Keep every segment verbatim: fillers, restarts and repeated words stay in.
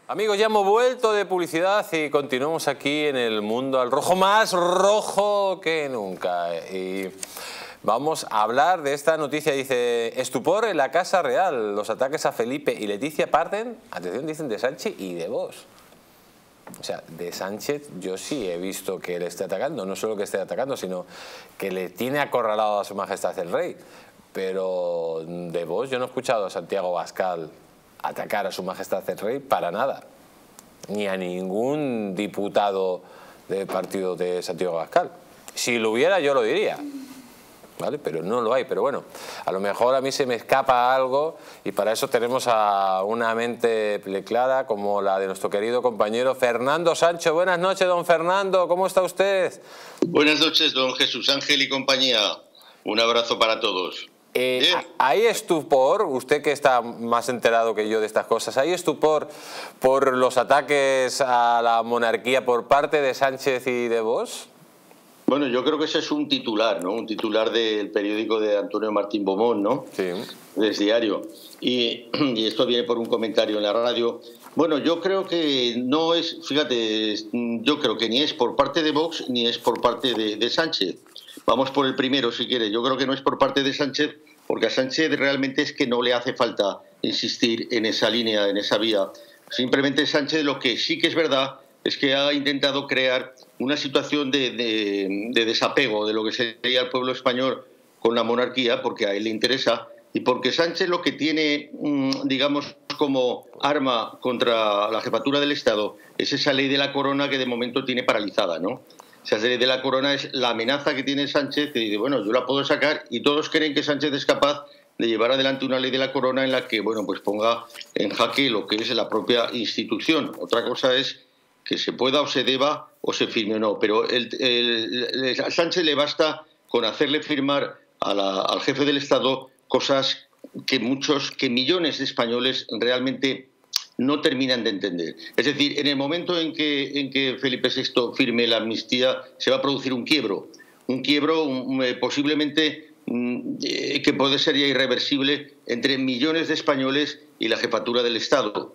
Amigos, ya hemos vuelto de publicidad y continuamos aquí en el mundo al rojo, más rojo que nunca. Y vamos a hablar de esta noticia. Dice, estupor en la Casa Real. Los ataques a Felipe y Leticia parten, atención, dicen de Sánchez y de Vox. O sea, de Sánchez yo sí he visto que le esté atacando, no solo que esté atacando, sino que le tiene acorralado a su majestad el rey. Pero de Vox yo no he escuchado a Santiago Abascal atacar a su majestad el rey para nada, ni a ningún diputado del partido de Santiago Abascal. Si lo hubiera yo lo diría, ¿vale? Pero no lo hay. Pero bueno, a lo mejor a mí se me escapa algo y para eso tenemos a una mente clara como la de nuestro querido compañero Fernando Sancho. Buenas noches, don Fernando, ¿cómo está usted? Buenas noches, don Jesús Ángel y compañía. Un abrazo para todos. Eh, ¿Hay estupor, usted que está más enterado que yo de estas cosas, hay estupor por los ataques a la monarquía por parte de Sánchez y de Vox? Bueno, yo creo que ese es un titular, ¿no? Un titular del periódico de Antonio Martín Beaumont, ¿no? Sí. Del diario. Y, y esto viene por un comentario en la radio. Bueno, yo creo que no es, fíjate, yo creo que ni es por parte de Vox ni es por parte de, de Sánchez. Vamos por el primero, si quiere. Yo creo que no es por parte de Sánchez, porque a Sánchez realmente es que no le hace falta insistir en esa línea, en esa vía. Simplemente Sánchez lo que sí que es verdad es que ha intentado crear una situación de, de, de desapego de lo que sería el pueblo español con la monarquía, porque a él le interesa, y porque Sánchez lo que tiene, digamos, como arma contra la jefatura del Estado es esa ley de la corona que de momento tiene paralizada, ¿no? Esa ley de la corona es la amenaza que tiene Sánchez, que dice, bueno, yo la puedo sacar, y todos creen que Sánchez es capaz de llevar adelante una ley de la corona en la que, bueno, pues ponga en jaque lo que es la propia institución. Otra cosa es que se pueda o se deba o se firme o no, pero el, el, el, a Sánchez le basta con hacerle firmar a la, al jefe del Estado cosas que muchos, que millones de españoles realmente no terminan de entender. Es decir, en el momento en que, en que Felipe sexto firme la amnistía, se va a producir un quiebro, un quiebro un, posiblemente eh, que puede ser ya irreversible entre millones de españoles y la jefatura del Estado.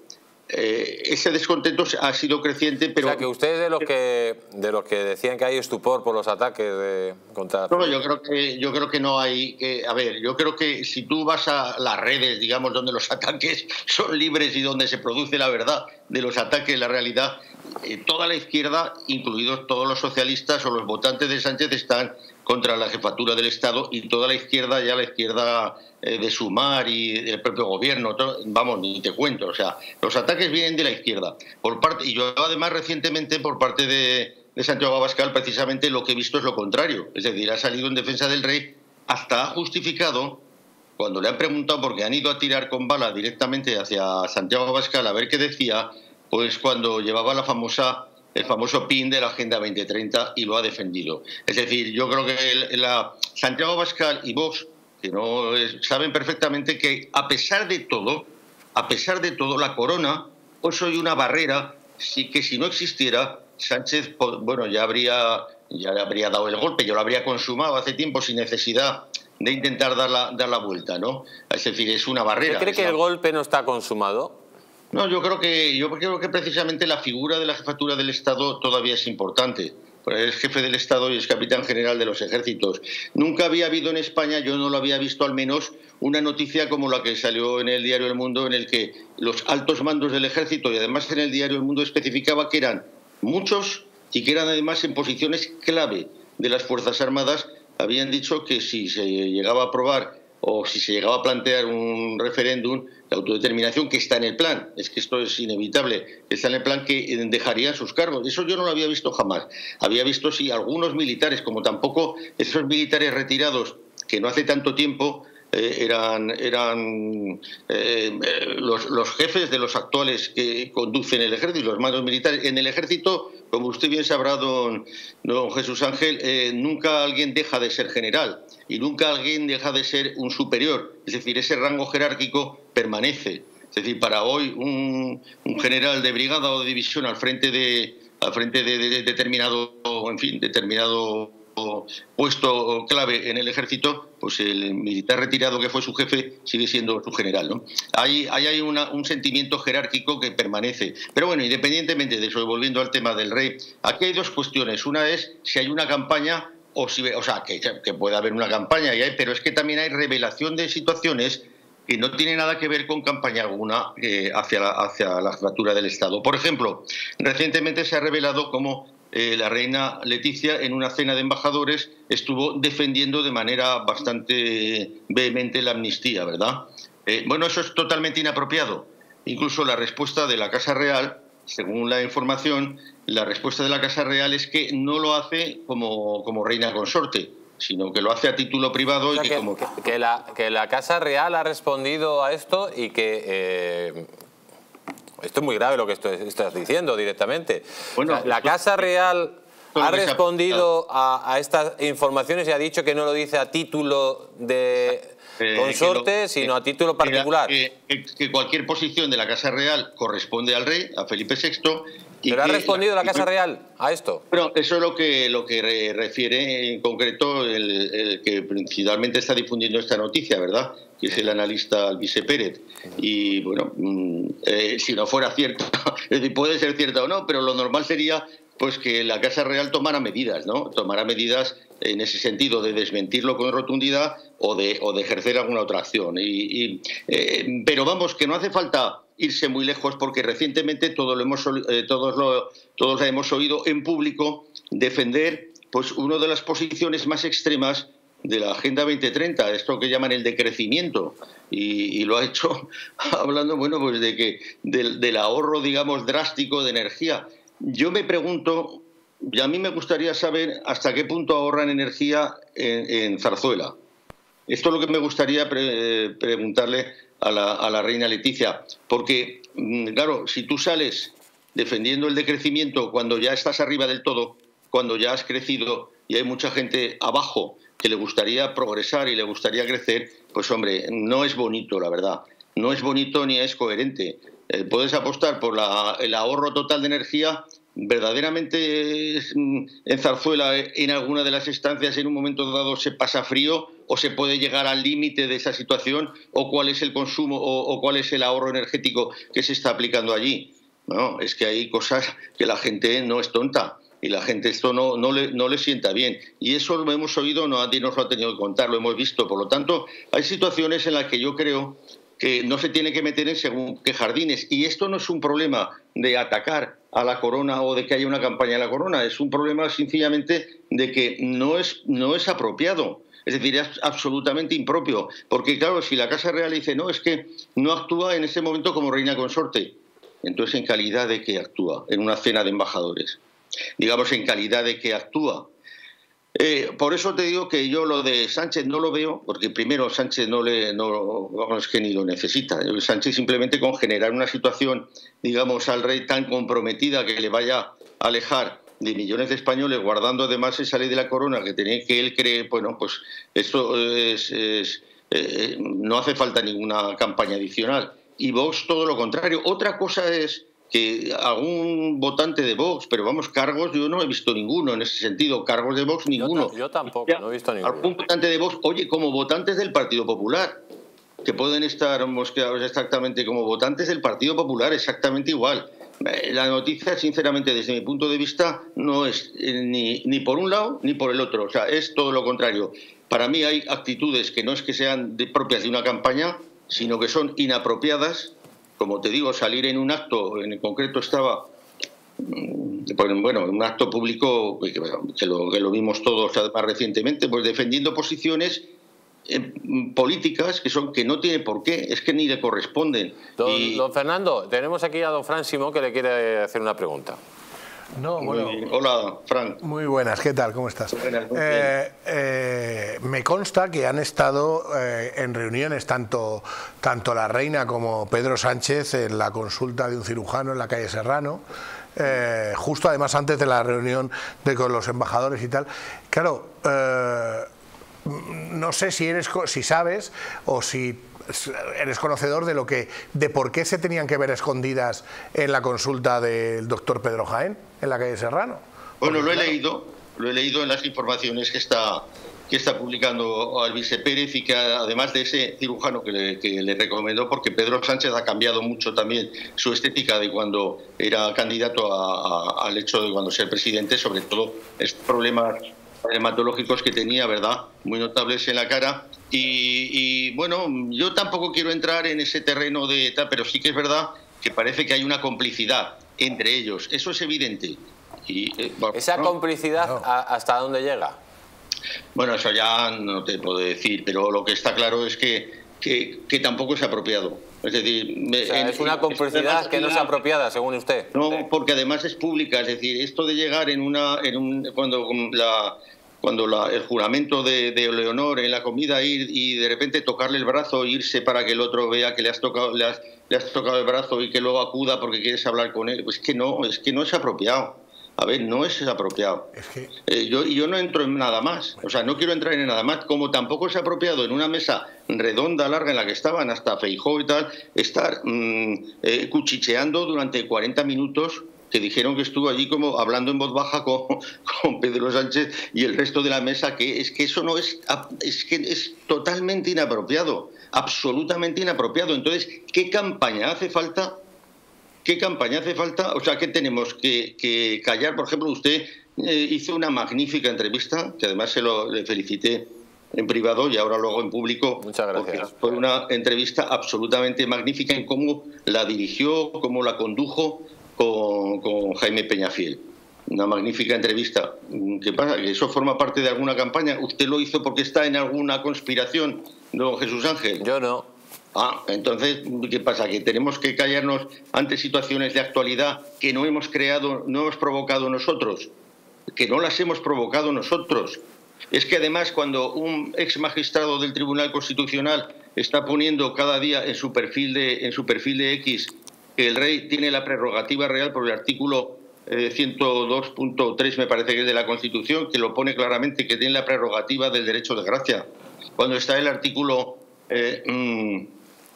Eh, ese descontento ha sido creciente, pero... O sea, que ustedes de los que de los que decían que hay estupor por los ataques de, contra... No, yo creo que yo creo que no hay... Que, a ver, yo creo que si tú vas a las redes, digamos, donde los ataques son libres y donde se produce la verdad de los ataques, la realidad, eh, toda la izquierda, incluidos todos los socialistas o los votantes de Sánchez, están contra la jefatura del Estado, y toda la izquierda, ya la izquierda eh, de Sumar y del propio gobierno, todo, vamos, ni te cuento. O sea, los ataques vienen de la izquierda. Por parte, y yo además recientemente por parte de, de Santiago Abascal precisamente lo que he visto es lo contrario. Es decir, ha salido en defensa del rey, hasta ha justificado, cuando le han preguntado, porque han ido a tirar con bala directamente hacia Santiago Abascal a ver qué decía, pues cuando llevaba la famosa... el famoso pin de la Agenda veinte treinta, y lo ha defendido. Es decir, yo creo que el, la, Santiago Abascal y Vox, que no es, saben perfectamente que a pesar de todo, a pesar de todo, la corona, pues soy una barrera, sí, que si no existiera, Sánchez, bueno, ya habría, ya habría dado el golpe, ya lo habría consumado hace tiempo sin necesidad de intentar dar la, dar la vuelta, ¿no? Es decir, es una barrera. ¿Usted cree que la... el golpe no está consumado? No, yo creo que yo creo que precisamente la figura de la jefatura del Estado todavía es importante. Es jefe del Estado y es capitán general de los ejércitos. Nunca había habido en España, yo no lo había visto al menos, una noticia como la que salió en el diario El Mundo, en el que los altos mandos del ejército, y además en el diario El Mundo especificaba que eran muchos y que eran además en posiciones clave de las Fuerzas Armadas, habían dicho que si se llegaba a aprobar o si se llegaba a plantear un referéndum de autodeterminación, que está en el plan, es que esto es inevitable, está en el plan, que dejarían sus cargos. Eso yo no lo había visto jamás. Había visto, sí, algunos militares, como tampoco esos militares retirados que no hace tanto tiempo eh, eran, eran eh, los, los jefes de los actuales que conducen el ejército, los mandos militares. En el ejército, como usted bien sabrá, don, don Jesús Ángel, eh, nunca alguien deja de ser general. Y nunca alguien deja de ser un superior, es decir, ese rango jerárquico permanece. Es decir, para hoy un, un general de brigada o de división al frente de, al frente de, de, de determinado, en fin, determinado puesto clave en el ejército, pues el militar retirado que fue su jefe sigue siendo su general, ¿no? Ahí, ahí hay una, un sentimiento jerárquico que permanece. Pero bueno, independientemente de eso, volviendo al tema del rey, aquí hay dos cuestiones. Una es si hay una campaña o si, o sea, que, que puede haber una campaña, y hay, pero es que también hay revelación de situaciones que no tiene nada que ver con campaña alguna eh, hacia, la, hacia la jefatura del Estado. Por ejemplo, recientemente se ha revelado cómo eh, la reina Leticia, en una cena de embajadores, estuvo defendiendo de manera bastante vehemente la amnistía, ¿verdad? Eh, bueno, eso es totalmente inapropiado. Incluso la respuesta de la Casa Real, según la información, la respuesta de la Casa Real es que no lo hace como, como reina consorte, sino que lo hace a título privado. O sea, y que, que, como... que, que, la, que la Casa Real ha respondido a esto y que... Eh, esto es muy grave lo que esto, estás diciendo directamente. Bueno, o sea, la Casa Real ha respondido a, a estas informaciones y ha dicho que no lo dice a título de eh, consorte, lo, sino a título particular. Que, que, que cualquier posición de la Casa Real corresponde al rey, a Felipe sexto. Y ¿Pero que, ha respondido la Casa Real a esto? Bueno, eso es lo que, lo que re, refiere en concreto el, el que principalmente está difundiendo esta noticia, ¿verdad? Que es el analista Alvise Pérez. Y bueno, eh, si no fuera cierto, es decir, puede ser cierta o no, pero lo normal sería pues que la Casa Real tomara medidas, ¿no? Tomara medidas en ese sentido de desmentirlo con rotundidad o de, o de ejercer alguna otra acción. Y, y, eh, pero vamos, que no hace falta irse muy lejos, porque recientemente todos lo hemos, eh, todos lo, todos lo hemos oído en público defender pues una de las posiciones más extremas de la Agenda veinte treinta, esto que llaman el decrecimiento, y, y lo ha hecho hablando, bueno, pues de que del, del ahorro, digamos, drástico de energía. Yo me pregunto, y a mí me gustaría saber hasta qué punto ahorran energía en, en Zarzuela. Esto es lo que me gustaría pre preguntarle a la, a la reina Leticia, porque, claro, si tú sales defendiendo el decrecimiento cuando ya estás arriba del todo, cuando ya has crecido y hay mucha gente abajo que le gustaría progresar y le gustaría crecer, pues hombre, no es bonito, la verdad. No es bonito ni es coherente. Eh, puedes apostar por la, el ahorro total de energía. Verdaderamente en Zarzuela, en alguna de las estancias, en un momento dado se pasa frío o se puede llegar al límite de esa situación, o cuál es el consumo o, o cuál es el ahorro energético que se está aplicando allí. No, es que hay cosas que la gente no es tonta y la gente esto no, no, le, no le sienta bien. Y eso lo hemos oído, nadie nos lo ha tenido que contar, lo hemos visto. Por lo tanto, hay situaciones en las que yo creo que no se tiene que meter en según qué jardines. Y esto no es un problema de atacar a la corona o de que haya una campaña de la corona, es un problema sencillamente de que no es, no es apropiado. Es decir, es absolutamente impropio. Porque claro, si la Casa Real dice, no, es que no actúa en ese momento como reina consorte, entonces ¿en calidad de qué actúa en una cena de embajadores? Digamos, ¿en calidad de qué actúa? Eh, por eso te digo que yo lo de Sánchez no lo veo, porque primero Sánchez no le no, no es que ni lo necesita. Sánchez simplemente con generar una situación, digamos, al rey tan comprometida que le vaya a alejar de millones de españoles, guardando además esa ley de la corona que tenía que él cree, bueno, pues esto es, es eh, no hace falta ninguna campaña adicional. Y Vox todo lo contrario. Otra cosa es que algún votante de Vox, pero vamos, cargos yo no he visto ninguno en ese sentido, cargos de Vox ninguno. Yo, yo tampoco, no he visto ninguno. Algún votante de Vox, oye, como votantes del Partido Popular, que pueden estar mosqueados exactamente como votantes del Partido Popular, exactamente igual. La noticia, sinceramente, desde mi punto de vista, no es ni, ni por un lado ni por el otro, o sea, es todo lo contrario. Para mí hay actitudes que no es que sean de, propias de una campaña, sino que son inapropiadas. Como te digo, salir en un acto, en concreto estaba, bueno, en un acto público que lo, que lo vimos todos más recientemente, pues defendiendo posiciones eh, políticas que son que no tiene por qué, es que ni le corresponden. Don, y... don Fernando, tenemos aquí a don Fran Simón que le quiere hacer una pregunta. No, bueno, hola, Frank. Muy buenas, ¿qué tal? ¿Cómo estás? Buenas, muy eh, eh, me consta que han estado eh, en reuniones tanto, tanto la reina como Pedro Sánchez en la consulta de un cirujano en la calle Serrano, eh, justo además antes de la reunión de, con los embajadores y tal. Claro, eh, no sé si, eres, si sabes o si eres conocedor de lo que de por qué se tenían que ver escondidas en la consulta del doctor Pedro Jaén en la calle Serrano. Bueno, Porque, lo he claro, leído, lo he leído en las informaciones que está que está publicando Alvise Pérez, y que además de ese cirujano que le, que le recomendó, porque Pedro Sánchez ha cambiado mucho también su estética de cuando era candidato a, a, al hecho de cuando ser presidente, sobre todo estos problemas dermatológicos que tenía, ¿verdad?, muy notables en la cara. Y, y bueno, yo tampoco quiero entrar en ese terreno de tal, pero sí que es verdad que parece que hay una complicidad entre ellos, eso es evidente. Y, eh, bueno, ¿Esa ¿no? complicidad no. hasta dónde llega? Bueno, eso ya no te puedo decir, pero lo que está claro es que, que, que tampoco es apropiado. Es decir, o sea, en, es una complicidad que no es apropiada, según usted. No, porque además es pública. Es decir, esto de llegar en una, en un, cuando la, cuando la, el juramento de, de Leonor en la comida, ir y de repente tocarle el brazo, irse para que el otro vea que le has tocado, le has, le has tocado el brazo y que luego acuda porque quieres hablar con él, pues que no, es que no es apropiado. A ver, no es apropiado. Es que... eh, yo, yo no entro en nada más. O sea, no quiero entrar en nada más. Como tampoco es apropiado en una mesa redonda, larga, en la que estaban hasta Feijóo y tal, estar mmm, eh, cuchicheando durante cuarenta minutos, que dijeron que estuvo allí como hablando en voz baja con, con Pedro Sánchez y el resto de la mesa, que es que eso no es... Es que es totalmente inapropiado. Absolutamente inapropiado. Entonces, ¿qué campaña hace falta? ¿Qué campaña hace falta? O sea, ¿qué tenemos que, que callar? Por ejemplo, usted eh, hizo una magnífica entrevista, que además se lo le felicité en privado y ahora lo hago en público. Muchas gracias. Fue una entrevista absolutamente magnífica en cómo la dirigió, cómo la condujo con, con Jaime Peñafiel. Una magnífica entrevista. ¿Qué pasa? ¿Que eso forma parte de alguna campaña? ¿Usted lo hizo porque está en alguna conspiración, don Jesús Ángel? Yo no. Ah, entonces, ¿qué pasa? ¿Que tenemos que callarnos ante situaciones de actualidad que no hemos creado, no hemos provocado nosotros? Que no las hemos provocado nosotros. Es que además, cuando un ex magistrado del Tribunal Constitucional está poniendo cada día en su perfil de, en su perfil de X que el rey tiene la prerrogativa real por el artículo eh, ciento dos punto tres, me parece que es de la Constitución, que lo pone claramente, que tiene la prerrogativa del derecho de gracia. Cuando está el artículo... Eh, mmm,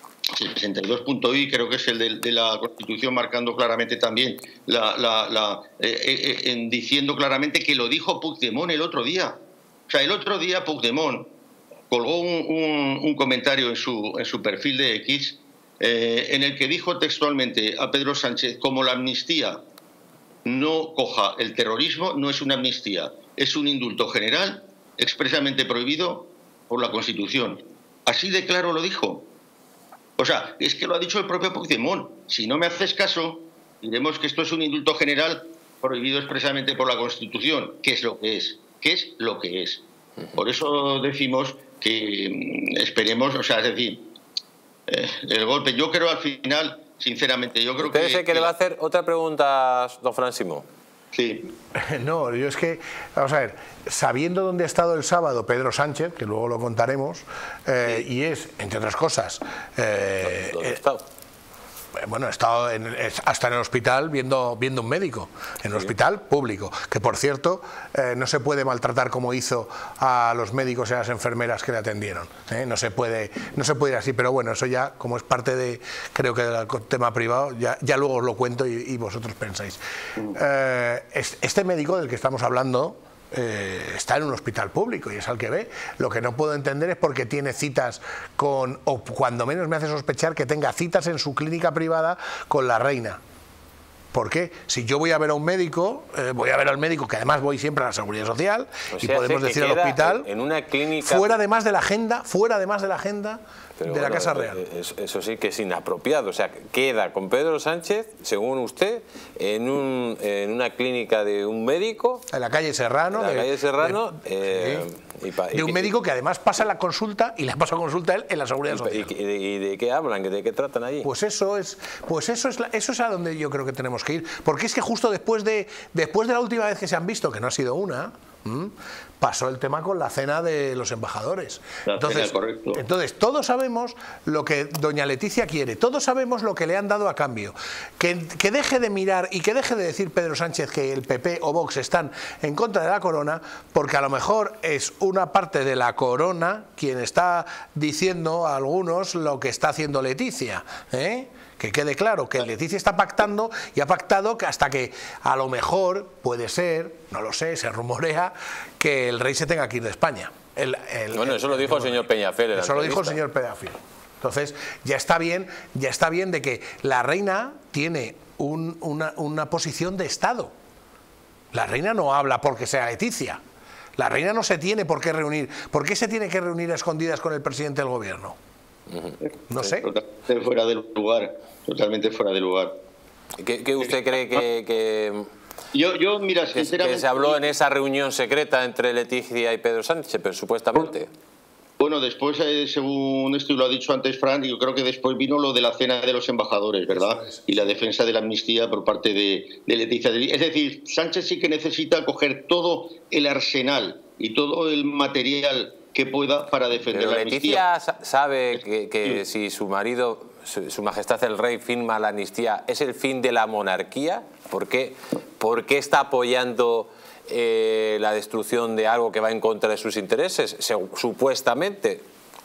el sesenta y dos punto i, creo que es el de, de la Constitución, marcando claramente también, la, la, la, eh, eh, en, diciendo claramente que lo dijo Puigdemont el otro día. O sea, el otro día Puigdemont colgó un, un, un comentario en su, en su perfil de X eh, en el que dijo textualmente a Pedro Sánchez: como la amnistía no coja el terrorismo, no es una amnistía, es un indulto general expresamente prohibido por la Constitución. Así de claro lo dijo. O sea, es que lo ha dicho el propio Puigdemont. Si no me haces caso, diremos que esto es un indulto general prohibido expresamente por la Constitución. ¿Qué es lo que es? ¿Qué es lo que es? Por eso decimos que esperemos, o sea, es decir, eh, el golpe. Yo creo al final, sinceramente, yo creo ¿Usted que... dice que, que le va a hacer otra pregunta, don Fran Simó? Sí. No, yo es que, vamos a ver, sabiendo dónde ha estado el sábado Pedro Sánchez, que luego lo contaremos, eh, sí. y es, entre otras cosas... Eh, ¿Dónde ha eh, estado? Bueno, he estado en, hasta en el hospital viendo, viendo un médico, en el sí. hospital público, que por cierto eh, no se puede maltratar como hizo a los médicos y a las enfermeras que le atendieron, ¿eh? no se puede no se puede ir así, pero bueno, eso ya como es parte de, creo que del tema privado, ya, ya luego os lo cuento y, y vosotros pensáis. Eh, este médico del que estamos hablando Eh, está en un hospital público y es al que ve. Lo que no puedo entender es por qué tiene citas con, o cuando menos me hace sospechar que tenga citas en su clínica privada con la reina. ¿Por qué? Si yo voy a ver a un médico, eh, voy a ver al médico, que además voy siempre a la Seguridad Social, o sea, y podemos decir al hospital, en una clínica... fuera además de la agenda, fuera además de la agenda Pero de bueno, la Casa Real. Eso, eso sí que es inapropiado. O sea, queda con Pedro Sánchez, según usted, en, un, en una clínica de un médico... En la calle Serrano. En la de, calle Serrano. De, eh, sí, y pa, y de un que, médico que además pasa la consulta y la pasa consulta él en la Seguridad Social. ¿Y, y, de, y de qué hablan? ¿De qué tratan allí? Pues eso es, pues eso es, la, eso es a donde yo creo que tenemos que ir. Porque es que justo después de, después de la última vez que se han visto, que no ha sido una... ¿Mm? pasó el tema con la cena de los embajadores. La entonces, cena, correcto. entonces, todos sabemos lo que doña Leticia quiere, todos sabemos lo que le han dado a cambio. Que, que deje de mirar y que deje de decir Pedro Sánchez que el P P o Vox están en contra de la corona, porque a lo mejor es una parte de la corona quien está diciendo a algunos lo que está haciendo Leticia, ¿eh? Que quede claro que Leticia está pactando y ha pactado que hasta que a lo mejor puede ser, no lo sé, se rumorea considera que el rey se tenga que ir de España. El, el, bueno, eso lo dijo el señor Peñafiel. Eso lo dijo el señor Peñafiel. Entonces, ya está bien, ya está bien de que la reina tiene un, una, una posición de Estado. La reina no habla porque sea Leticia. La reina no se tiene por qué reunir. ¿Por qué se tiene que reunir a escondidas con el presidente del gobierno? No sé. Totalmente fuera del lugar. Totalmente fuera de lugar. ¿Qué, qué usted cree que, que, yo, yo, mira, que, sinceramente, que se habló en esa reunión secreta entre Leticia y Pedro Sánchez, pero supuestamente? Bueno, después, eh, según esto lo ha dicho antes Fran, yo creo que después vino lo de la cena de los embajadores, ¿verdad? Y la defensa de la amnistía por parte de, de Leticia. Es decir, Sánchez sí que necesita coger todo el arsenal y todo el material que pueda para defender Pero la amnistía. Leticia sabe que, que si su marido, su, su majestad el rey, firma la amnistía, ¿es el fin de la monarquía? ¿Por qué, por qué está apoyando Eh, la destrucción de algo que va en contra de sus intereses, supuestamente?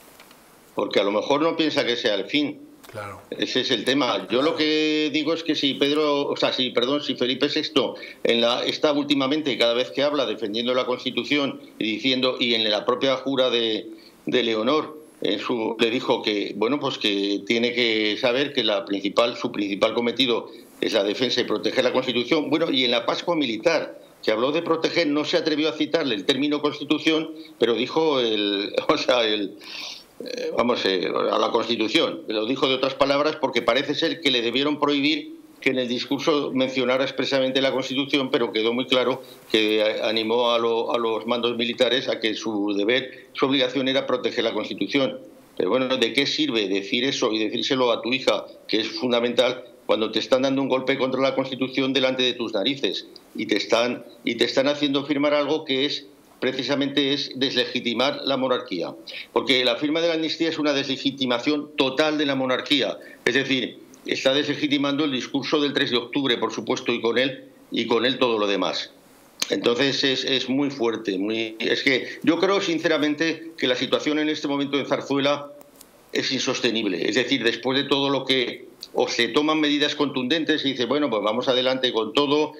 Porque a lo mejor no piensa que sea el fin. Claro. Ese es el tema. Yo lo que digo es que si Pedro, o sea, si, perdón, si Felipe sexto en la, está últimamente, cada vez que habla, defendiendo la Constitución y diciendo, y en la propia jura de, de Leonor, en su, le dijo que, bueno, pues que tiene que saber que la principal, su principal cometido es la defensa y proteger la Constitución. Bueno, y en la Pascua Militar, que habló de proteger, no se atrevió a citarle el término Constitución, pero dijo el, o sea, el, eh, vamos, eh, a la Constitución. Lo dijo de otras palabras porque parece ser que le debieron prohibir que en el discurso mencionara expresamente la Constitución, pero quedó muy claro que animó a, lo, a los mandos militares a que su deber, su obligación era proteger la Constitución. Pero bueno, ¿de qué sirve decir eso y decírselo a tu hija, que es fundamental, cuando te están dando un golpe contra la Constitución delante de tus narices y te están y te están haciendo firmar algo que es precisamente es deslegitimar la monarquía? Porque la firma de la amnistía es una deslegitimación total de la monarquía, es decir, está deslegitimando el discurso del tres de octubre, por supuesto, y con él y con él todo lo demás. Entonces es, es muy fuerte, muy, es que yo creo sinceramente que la situación en este momento en Zarzuela es insostenible, es decir, después de todo lo que o se toman medidas contundentes y dice, bueno, pues vamos adelante con todo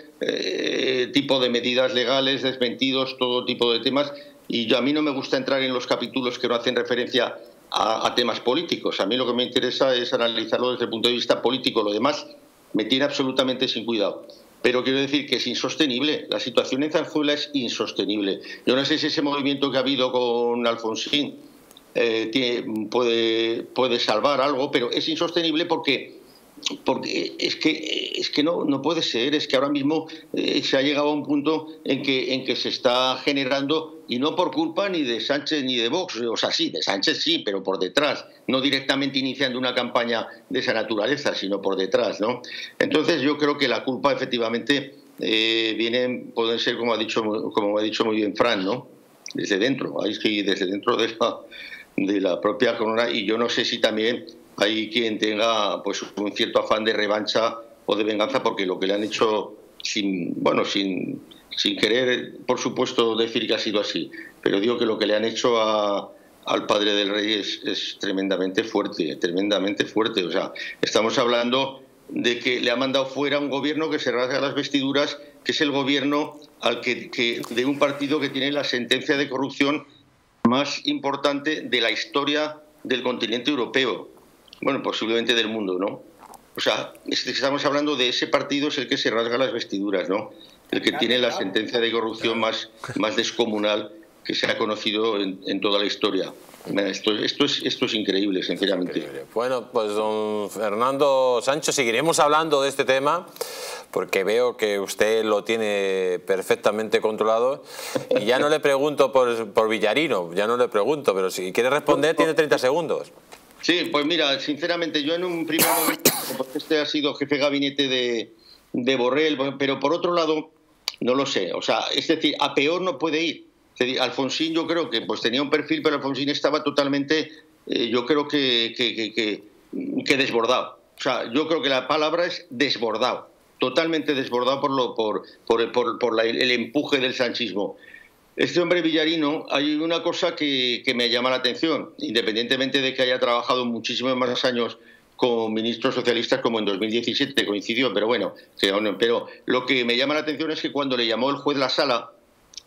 eh, tipo de medidas legales, desmentidos, todo tipo de temas, y yo, a mí no me gusta entrar en los capítulos que no hacen referencia a, a temas políticos. A mí lo que me interesa es analizarlo desde el punto de vista político, lo demás me tiene absolutamente sin cuidado. Pero quiero decir que es insostenible, la situación en Zarzuela es insostenible. Yo no sé si ese movimiento que ha habido con Alfonsín eh, tiene, puede, puede salvar algo, pero es insostenible porque porque es que es que no no puede ser, es que ahora mismo eh, se ha llegado a un punto en que en que se está generando, y no por culpa ni de Sánchez ni de Vox, o sea, sí, de Sánchez sí, pero por detrás, no directamente iniciando una campaña de esa naturaleza, sino por detrás, ¿no? Entonces yo creo que la culpa efectivamente eh, viene, pueden ser, como ha dicho como ha dicho muy bien Fran, ¿no? Desde dentro, ahí es que desde dentro de la, de la propia corona, y yo no sé si también hay quien tenga pues un cierto afán de revancha o de venganza, porque lo que le han hecho sin bueno sin sin querer, por supuesto, decir que ha sido así, pero digo que lo que le han hecho a, al padre del rey es, es tremendamente fuerte, tremendamente fuerte. O sea, estamos hablando de que le ha mandado fuera un gobierno que se rasga las vestiduras, que es el gobierno al que, que de un partido que tiene la sentencia de corrupción más importante de la historia del continente europeo. Bueno, posiblemente del mundo, ¿no? O sea, estamos hablando de ese partido, es el que se rasga las vestiduras, ¿no? El que tiene la sentencia de corrupción más, más descomunal que se ha conocido en, en toda la historia. Esto, esto, es, esto es increíble, sinceramente. Increíble. Bueno, pues don Fernando Sancho, seguiremos hablando de este tema, porque veo que usted lo tiene perfectamente controlado. Y ya no le pregunto por, por Villarino, ya no le pregunto, pero si quiere responder tiene treinta segundos. Sí, pues mira, sinceramente, yo en un primer momento, porque este ha sido jefe de gabinete de, de Borrell, pero por otro lado, no lo sé. O sea, es decir, a peor no puede ir. Es decir, Alfonsín yo creo que pues tenía un perfil, pero Alfonsín estaba totalmente, eh, yo creo que, que, que, que, que desbordado. O sea, yo creo que la palabra es desbordado, totalmente desbordado por, lo, por, por, por, por la, el empuje del sanchismo. Este hombre Villarino, hay una cosa que, que me llama la atención, independientemente de que haya trabajado muchísimos más años con ministros socialistas, como en dos mil diecisiete coincidió, pero bueno, pero lo que me llama la atención es que cuando le llamó el juez La Sala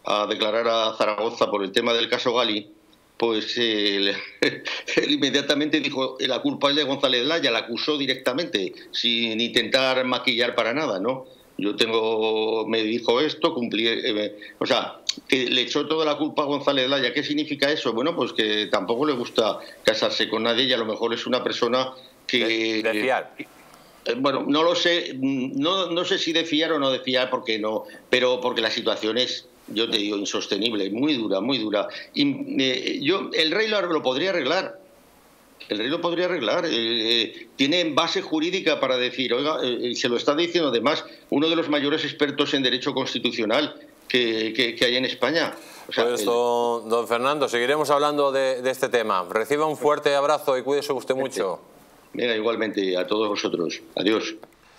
a declarar a Zaragoza por el tema del caso Gali, pues eh, él, él inmediatamente dijo la culpa es de González Laya, la acusó directamente, sin intentar maquillar para nada, ¿no? Yo tengo, me dijo esto, cumplí, eh, o sea, que le echó toda la culpa a González Laya. ¿Qué significa eso? Bueno, pues que tampoco le gusta casarse con nadie y a lo mejor es una persona que... De, de fiar. Eh, bueno, no lo sé, no, no sé si de fiar o no de fiar, porque no, pero porque la situación es, yo te digo, insostenible, muy dura, muy dura. Y eh, yo, el rey lo, lo podría arreglar. El rey lo podría arreglar. Eh, tiene base jurídica para decir, oiga, eh, se lo está diciendo además uno de los mayores expertos en derecho constitucional que, que, que hay en España. O sea, pues don, el... don Fernando, seguiremos hablando de, de este tema. Reciba un fuerte abrazo y cuídese usted mucho. Mira, igualmente a todos vosotros. Adiós.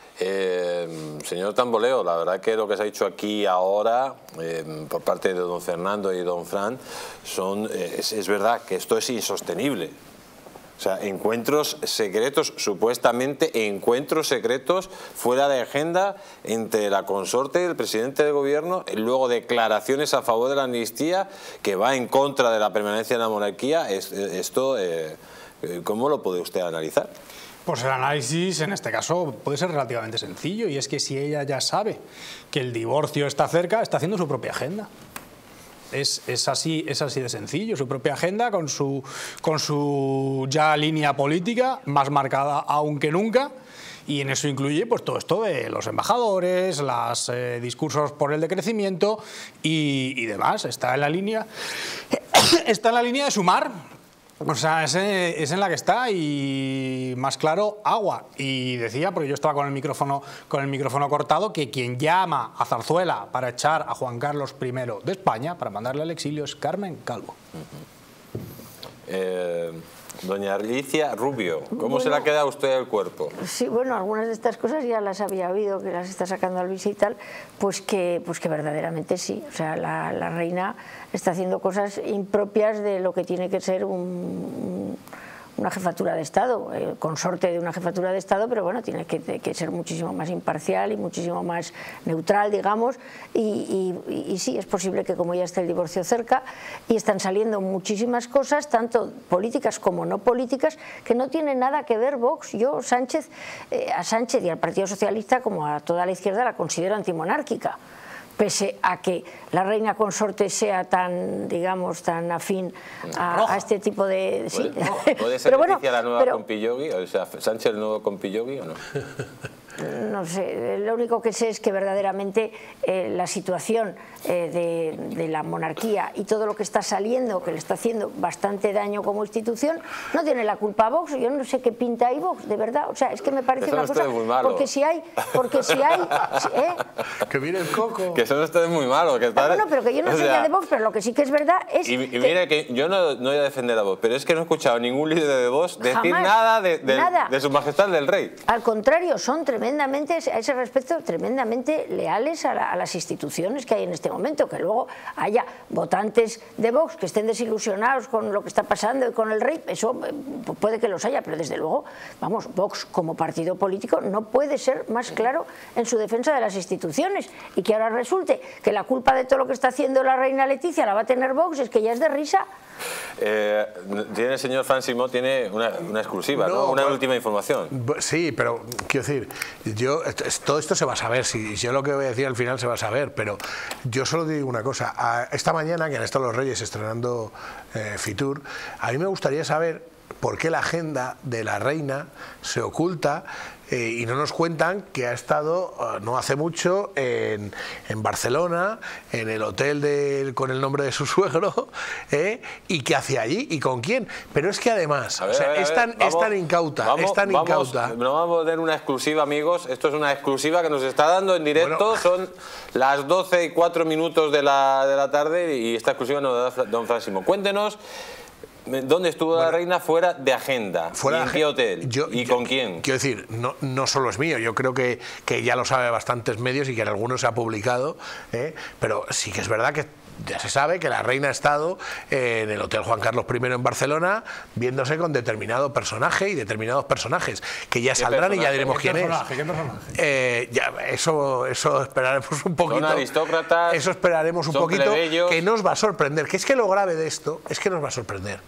Eh, señor Tamboleo, la verdad que lo que se ha dicho aquí ahora eh, por parte de don Fernando y don Fran son, eh, es, es verdad que esto es insostenible. O sea, encuentros secretos, supuestamente encuentros secretos fuera de agenda entre la consorte y el presidente del gobierno, y luego declaraciones a favor de la amnistía que va en contra de la permanencia de la monarquía. Es, esto, eh, ¿cómo lo puede usted analizar? Pues el análisis en este caso puede ser relativamente sencillo, y es que si ella ya sabe que el divorcio está cerca, está haciendo su propia agenda. Es, es, así, es así de sencillo, su propia agenda con su, con su ya línea política más marcada aún que nunca, y en eso incluye pues todo esto de los embajadores, los eh, discursos por el decrecimiento y, y demás. Está en la línea, está en la línea de sumar. O sea, es, es en la que está, y más claro, agua. Y decía, porque yo estaba con el micrófono con el micrófono cortado, que quien llama a Zarzuela para echar a Juan Carlos primero de España, para mandarle al exilio, es Carmen Calvo. Uh-huh. eh, doña Alicia Rubio, ¿cómo bueno, se le ha quedado a usted el cuerpo? Sí, bueno, algunas de estas cosas ya las había oído, que las está sacando al Luis y tal, pues que, pues que verdaderamente sí. O sea, la, la reina está haciendo cosas impropias de lo que tiene que ser un, un, una jefatura de Estado, eh, consorte de una jefatura de Estado, pero bueno, tiene que, que ser muchísimo más imparcial y muchísimo más neutral, digamos, y, y, y sí, es posible que como ya está el divorcio cerca y están saliendo muchísimas cosas, tanto políticas como no políticas, que no tienen nada que ver Vox. Yo Sánchez, eh, a Sánchez y al Partido Socialista, como a toda la izquierda, la considero antimonárquica, pese a que la reina consorte sea tan, digamos, tan afín a, a este tipo de... Sí. ¿Puede, ¿puede ser pero Leticia bueno, la nueva pero, Compillogui? O sea, ¿Sánchez el nuevo Compillogui o no? No sé, lo único que sé es que verdaderamente eh, la situación eh, de, de la monarquía y todo lo que está saliendo, que le está haciendo bastante daño como institución, no tiene la culpa a Vox. Yo no sé qué pinta ahí Vox, de verdad. O sea, es que me parece eso una no cosa... Muy malo. Porque si hay... Porque si hay ¿eh? Que viene el coco. Que eso no está muy malo. Que está... ah, bueno, pero que yo no o sé sea... ya de Vox, pero lo que sí que es verdad es... Y, y que... mire que yo no, no voy a defender a Vox, pero es que no he escuchado a ningún líder de Vox decir Jamás, nada de, de, nada de su majestad del rey. Al contrario, son tremendamente, a ese respecto, tremendamente leales a, la, a las instituciones que hay en este momento. Que luego haya votantes de Vox que estén desilusionados con lo que está pasando y con el rey, eso puede que los haya, pero desde luego, vamos, Vox como partido político no puede ser más claro en su defensa de las instituciones. Y que ahora resulte que la culpa de todo lo que está haciendo la reina Leticia la va a tener Vox, es que ya es de risa. Eh, tiene el señor Fran Simó tiene una, una exclusiva, ¿no? ¿no? Una bueno, última información. Sí, pero quiero decir, yo todo esto se va a saber, si yo lo que voy a decir al final se va a saber, pero yo solo digo una cosa. Esta mañana, que han estado los Reyes estrenando eh, Fitur, a mí me gustaría saber por qué la agenda de la reina se oculta eh, y no nos cuentan que ha estado uh, no hace mucho en, en Barcelona, en el hotel de, con el nombre de su suegro, eh, y qué hacía allí y con quién. Pero es que además, ver, o sea, ver, es, tan, vamos, es tan incauta, vamos, es tan vamos, incauta. No vamos a tener una exclusiva, amigos. Esto es una exclusiva que nos está dando en directo. Bueno, son las doce y cuatro minutos de la, de la tarde y esta exclusiva nos da don Fran Simó. Cuéntenos. ¿Dónde estuvo bueno, la reina fuera de agenda? Fuera ¿Y en qué hotel? Yo, ¿Y yo, con quién? Quiero decir, no, no solo es mío, yo creo que, que ya lo sabe bastantes medios y que en algunos se ha publicado, ¿eh? Pero sí que es verdad que Ya se sabe que la reina ha estado en el Hotel Juan Carlos primero en Barcelona viéndose con determinado personaje y determinados personajes que ya saldrán y ya diremos quién es. ¿Qué personaje? Eh, ya, eso, eso esperaremos un poquito. Son aristócratas. Eso esperaremos un son poquito, plebeyos. que nos va a sorprender. Que es que lo grave de esto es que nos va a sorprender.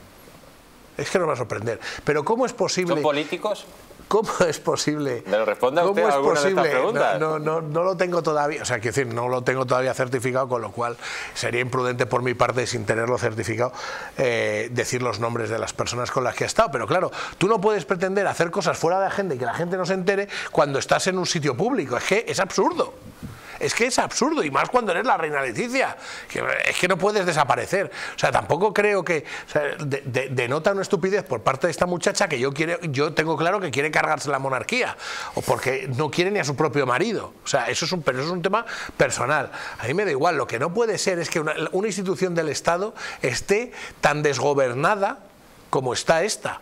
Es que nos va a sorprender. Pero ¿cómo es posible? ¿Son políticos? ¿Cómo es posible? ¿Me lo responde usted ¿Cómo es alguna posible? de estas preguntas? No, no, no, no lo tengo todavía, o sea, quiero decir, no lo tengo todavía certificado, con lo cual sería imprudente por mi parte, sin tenerlo certificado, eh, decir los nombres de las personas con las que ha estado. Pero claro, tú no puedes pretender hacer cosas fuera de agenda y que la gente no se entere cuando estás en un sitio público. Es que es absurdo. Es que es absurdo, y más cuando eres la reina Leticia, que es que no puedes desaparecer. O sea, tampoco creo que, o sea, de, de, denota una estupidez por parte de esta muchacha que yo quiere, yo tengo claro que quiere cargarse la monarquía, o porque no quiere ni a su propio marido. O sea, eso es un, pero eso es un tema personal. A mí me da igual. Lo que no puede ser es que una, una institución del Estado esté tan desgobernada como está esta.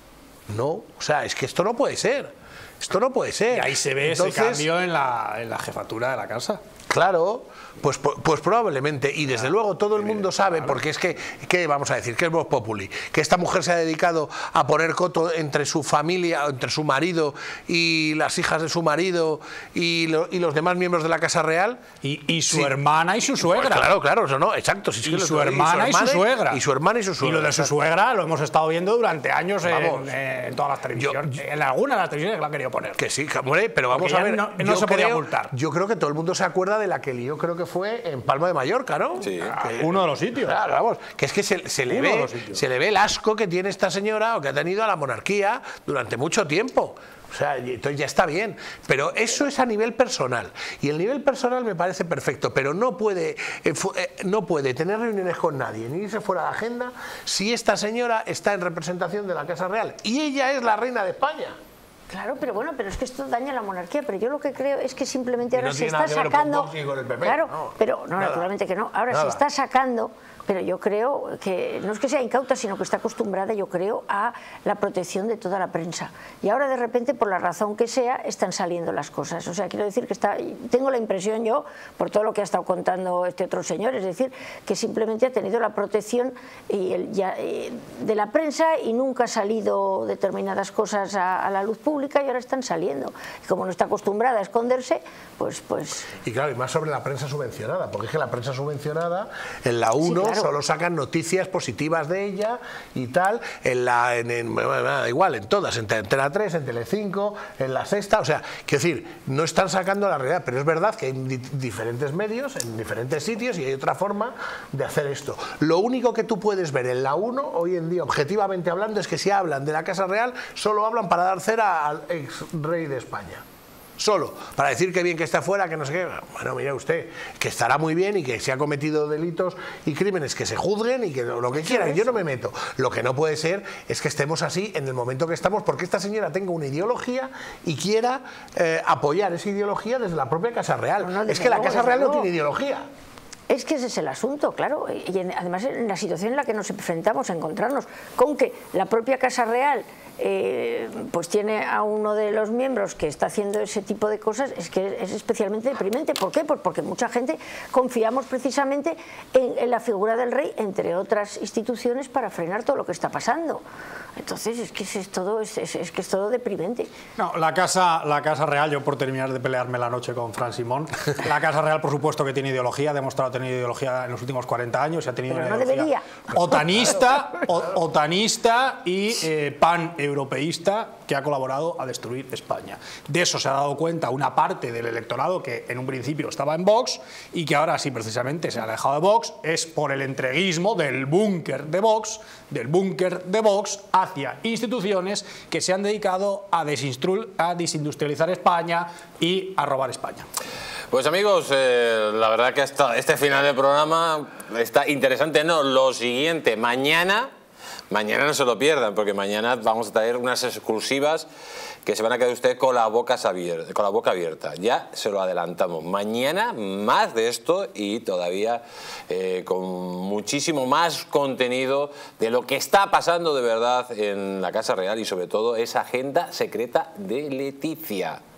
No, o sea, es que esto no puede ser. Esto no puede ser. Y ahí se ve Entonces, ese cambio en la, en la jefatura de la casa. Claro, pues, pues probablemente, y desde luego todo el mundo sabe, porque es que, ¿qué vamos a decir? ¿Qué es Vox Populi? Que esta mujer se ha dedicado a poner coto entre su familia, entre su marido y las hijas de su marido y, lo, y los demás miembros de la Casa Real. Y, y su Sí. hermana y su suegra. Pues claro, claro, eso no, exacto. Si es Y que lo- su hermana y su suegra. Y su hermana y su Y suegra. lo de su exacto. suegra lo hemos estado viendo durante años en, Vamos. en todas las televisiones. Yo- en algunas de las televisiones que la han querido poner. Que sí, hombre, pero vamos Porque a ya ver. no- no yo se podía creo- multar. Yo creo que todo el mundo se acuerda de la que lió, creo que fue en Palma de Mallorca, ¿no? Sí. Que- Uno de los sitios. Claro, vamos, que es que se, se le Uno de ve, los sitios. se le ve el asco que tiene esta señora o que ha tenido a la monarquía durante mucho tiempo. O sea, y entonces ya está bien, pero eso es a nivel personal, y el nivel personal me parece perfecto, pero no puede, eh, fu- eh, no puede tener reuniones con nadie ni irse fuera de agenda si esta señora está en representación de la Casa Real y ella es la reina de España. Claro, pero bueno, pero es que esto daña la monarquía, pero yo lo que creo es que simplemente Y ahora no se tiene está nada que ver con sacando, Vox ni con el P P, claro, no. pero no, Nada. naturalmente que no, ahora Nada. se está sacando, pero yo creo que no es que sea incauta, sino que está acostumbrada, yo creo, a la protección de toda la prensa. Y ahora de repente, por la razón que sea, están saliendo las cosas. O sea, quiero decir que está, tengo la impresión yo, por todo lo que ha estado contando este otro señor, es decir, que simplemente ha tenido la protección y el, ya, eh, de la prensa y nunca ha salido determinadas cosas a, a la luz pública y ahora están saliendo. Y como no está acostumbrada a esconderse, pues... pues Y claro, y más sobre la prensa subvencionada, porque es que la prensa subvencionada en la uno Sí, claro. solo sacan noticias positivas de ella y tal, en la en, en- bueno, da igual, en todas, en Antena tres, en Telecinco, en La Sexta, o sea, quiero decir, no están sacando la realidad, pero es verdad que hay di- diferentes medios, en diferentes sitios, y hay otra forma de hacer esto. Lo único que tú puedes ver en la uno, hoy en día, objetivamente hablando, es que si hablan de la Casa Real, solo hablan para dar cera al ex rey de España. Solo, para decir que bien que está fuera, que no sé qué. Bueno, mire usted, que estará muy bien y que se ha cometido delitos y crímenes que se juzguen y que lo, lo que quieran, yo no me meto. Lo que no puede ser es que estemos así en el momento que estamos, porque esta señora tenga una ideología y quiera eh, apoyar esa ideología desde la propia Casa Real. No, no, desde es que la luego, Casa desde Real no luego. tiene ideología. Es que ese es el asunto, claro, y en- además en la situación en la que nos enfrentamos a encontrarnos con que la propia Casa Real eh, pues tiene a uno de los miembros que está haciendo ese tipo de cosas, es que es especialmente deprimente. ¿Por qué? Pues porque mucha gente confiamos precisamente en, en la figura del rey, entre otras instituciones, para frenar todo lo que está pasando. Entonces es que es, es todo, es, es- es que es todo deprimente. No, la casa, la casa Real, yo por terminar de pelearme la noche con Fran Simón, la Casa Real por supuesto que tiene ideología, ha demostrado tener ideología en los últimos cuarenta años, y ha tenido Pero una no ideología debería. otanista, o- otanista y eh, pan-europeísta que ha colaborado a destruir España. De eso se ha dado cuenta una parte del electorado que en un principio estaba en Vox y que ahora sí precisamente se ha alejado de Vox, es por el entreguismo del búnker de Vox, del búnker de Vox hacia instituciones que se han dedicado a, desinstru- a desindustrializar España y a robar España. Pues amigos, eh, la verdad que hasta este final del programa está interesante. No, lo siguiente, mañana, mañana no se lo pierdan, porque mañana vamos a traer unas exclusivas que se van a quedar ustedes con la boca abierta, con la boca abierta. Ya se lo adelantamos. Mañana más de esto y todavía eh, con muchísimo más contenido de lo que está pasando de verdad en la Casa Real y sobre todo esa agenda secreta de Leticia.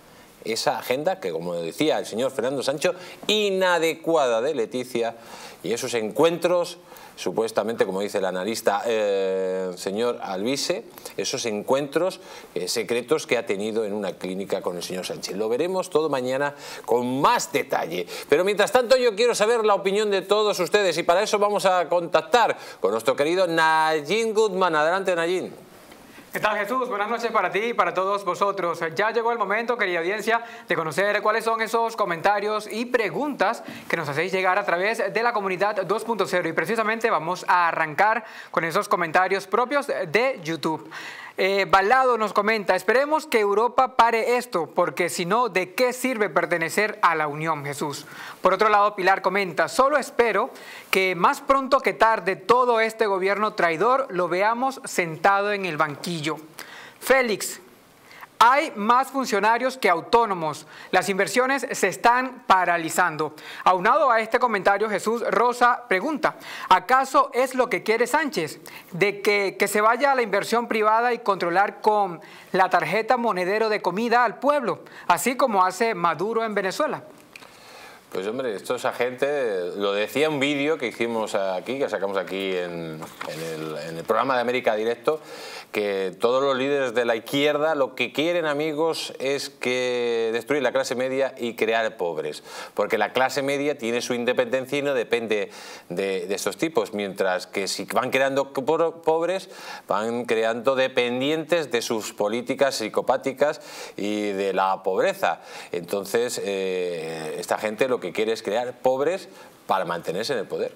esa agenda que, como decía el señor Fernando Sancho, inadecuada de Leticia y esos encuentros, supuestamente, como dice el analista eh, señor Albise, esos encuentros eh, secretos que ha tenido en una clínica con el señor Sánchez. Lo veremos todo mañana con más detalle. Pero mientras tanto yo quiero saber la opinión de todos ustedes y para eso vamos a contactar con nuestro querido Nayín Goodman. Adelante, Nayín. ¿Qué tal, Jesús? Buenas noches para ti y para todos vosotros. Ya llegó el momento, querida audiencia, de conocer cuáles son esos comentarios y preguntas que nos hacéis llegar a través de la comunidad dos punto cero. Y precisamente vamos a arrancar con esos comentarios propios de YouTube. Eh, Balado nos comenta: esperemos que Europa pare esto, porque si no, ¿de qué sirve pertenecer a la Unión, Jesús? Por otro lado, Pilar comenta: solo espero que más pronto que tarde todo este gobierno traidor lo veamos sentado en el banquillo. Félix: hay más funcionarios que autónomos. Las inversiones se están paralizando. Aunado a este comentario, Jesús Rosa pregunta: ¿acaso es lo que quiere Sánchez? ¿De que, que se vaya a la inversión privada y controlar con la tarjeta monedero de comida al pueblo, así como hace Maduro en Venezuela? Pues hombre, esto esa gente, lo decía un vídeo que hicimos aquí, que sacamos aquí en, en, el, en el programa de América Directo, que todos los líderes de la izquierda lo que quieren, amigos, es que destruir la clase media y crear pobres, porque la clase media tiene su independencia y no depende de, de estos tipos, mientras que si van creando pobres, van creando dependientes de sus políticas psicopáticas y de la pobreza. Entonces, eh, esta gente lo que que quiere es crear pobres para mantenerse en el poder.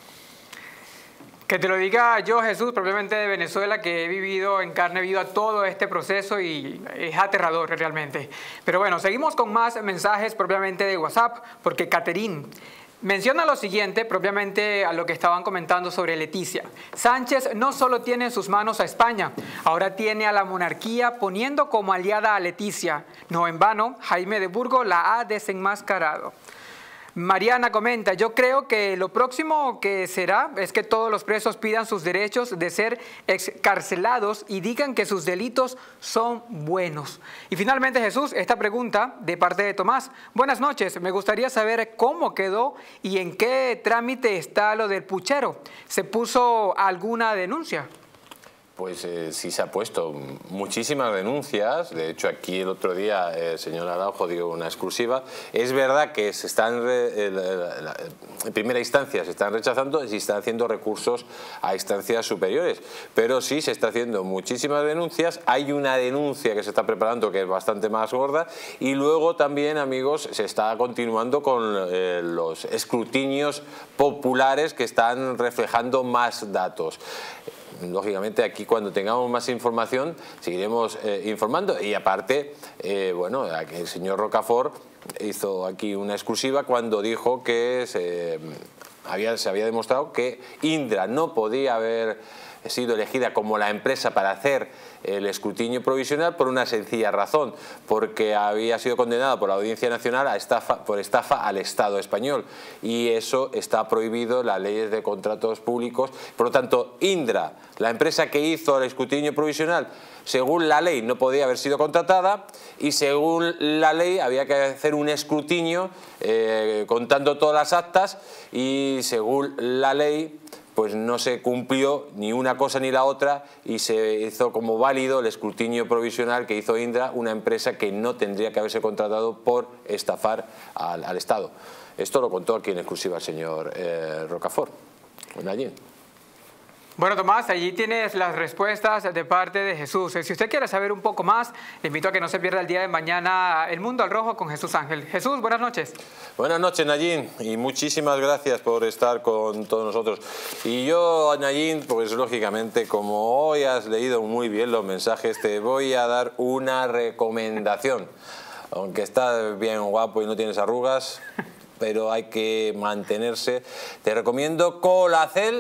Que te lo diga yo, Jesús, propiamente de Venezuela, que he vivido en carne viva todo este proceso y es aterrador realmente. Pero bueno, seguimos con más mensajes propiamente de WhatsApp, porque Caterín menciona lo siguiente, propiamente a lo que estaban comentando sobre Leticia. Sánchez no solo tiene en sus manos a España, ahora tiene a la monarquía poniendo como aliada a Leticia. No en vano, Jaime de Burgos la ha desenmascarado. Mariana comenta: yo creo que lo próximo que será es que todos los presos pidan sus derechos de ser excarcelados y digan que sus delitos son buenos. Y finalmente, Jesús, esta pregunta de parte de Tomás: buenas noches, me gustaría saber cómo quedó y en qué trámite está lo del puchero. ¿Se puso alguna denuncia? Pues eh, sí se ha puesto muchísimas denuncias. De hecho, aquí el otro día el señor Araujo dio una exclusiva. Es verdad que se están re, el, en primera instancia se están rechazando y se están haciendo recursos a instancias superiores, pero sí se está haciendo muchísimas denuncias. Hay una denuncia que se está preparando que es bastante más gorda y luego también, amigos, se está continuando con eh, los escrutinios populares que están reflejando más datos. Lógicamente aquí cuando tengamos más información seguiremos eh, informando y aparte, eh, bueno, el señor Rocafort hizo aquí una exclusiva cuando dijo que se había, se había demostrado que Indra no podía haber sido elegida como la empresa para hacer el escrutinio provisional por una sencilla razón, porque había sido condenada por la Audiencia Nacional a estafa, por estafa al Estado español y eso está prohibido en las leyes de contratos públicos. Por lo tanto, Indra, la empresa que hizo el escrutinio provisional, según la ley no podía haber sido contratada y según la ley había que hacer un escrutinio eh, contando todas las actas y según la ley pues no se cumplió ni una cosa ni la otra y se hizo como válido el escrutinio provisional que hizo Indra, una empresa que no tendría que haberse contratado por estafar al, al Estado. Esto lo contó aquí en exclusiva el señor eh, Rocafort. Allí. Bueno, Tomás, allí tienes las respuestas de parte de Jesús. Si usted quiere saber un poco más, le invito a que no se pierda el día de mañana El Mundo al Rojo con Jesús Ángel. Jesús, buenas noches. Buenas noches, Nayín, y muchísimas gracias por estar con todos nosotros. Y yo, Nayín, pues lógicamente, como hoy has leído muy bien los mensajes, te voy a dar una recomendación. Aunque estás bien guapo y no tienes arrugas, pero hay que mantenerse. Te recomiendo Colacel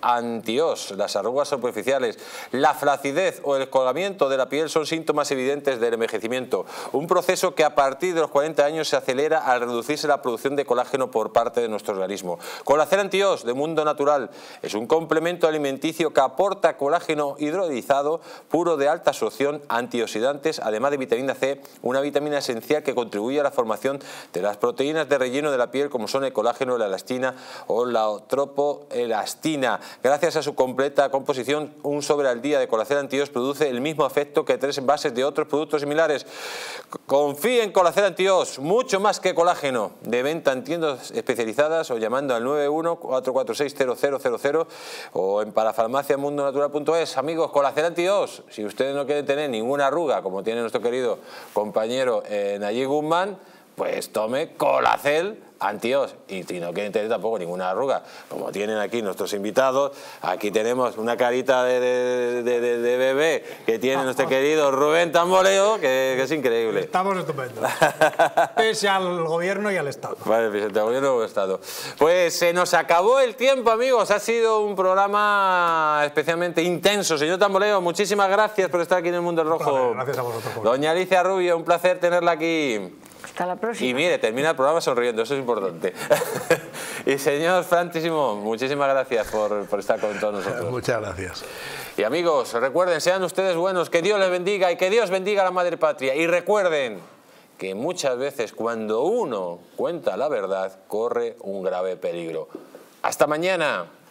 Antios. Las arrugas superficiales, la flacidez o el colgamiento de la piel son síntomas evidentes del envejecimiento, un proceso que a partir de los cuarenta años se acelera al reducirse la producción de colágeno por parte de nuestro organismo. Colacel Antios de Mundo Natural es un complemento alimenticio que aporta colágeno hidrolizado puro de alta absorción, antioxidantes, además de vitamina C, una vitamina esencial que contribuye a la formación de las proteínas de relleno de la piel como son el colágeno, la elastina o la tropoelastina. Gracias a su completa composición, un sobre al día de Colacel Antios produce el mismo efecto que tres envases de otros productos similares. Confíe en Colacel Antios, mucho más que colágeno. De venta en tiendas especializadas o llamando al nueve uno, cuatro cuatro seis, cero cero cero cero o en parafarmacia mundo natural punto es. Amigos, Colacel Antios, si ustedes no quieren tener ninguna arruga como tiene nuestro querido compañero eh, Nayib Guzmán, pues tome Colacel Antios, y si no quieren tener tampoco ninguna arruga, como tienen aquí nuestros invitados, aquí tenemos una carita de, de, de, de, de bebé que tiene nuestro querido Rubén Tamboleo, que, que es increíble. Estamos estupendos, pese al gobierno y al Estado. Vale, presidente del gobierno y al Estado. Pues se nos acabó el tiempo, amigos, ha sido un programa especialmente intenso. Señor Tamboleo, muchísimas gracias por estar aquí en el Mundo Rojo. Vale, gracias a vosotros. Doña Alicia Rubio, un placer tenerla aquí. Hasta la próxima. Y mire, termina el programa sonriendo, eso es importante. Y señor Francis Simón, muchísimas gracias por, por estar con todos nosotros. Muchas gracias. Y amigos, recuerden, sean ustedes buenos, que Dios les bendiga y que Dios bendiga a la Madre Patria. Y recuerden que muchas veces cuando uno cuenta la verdad, corre un grave peligro. ¡Hasta mañana!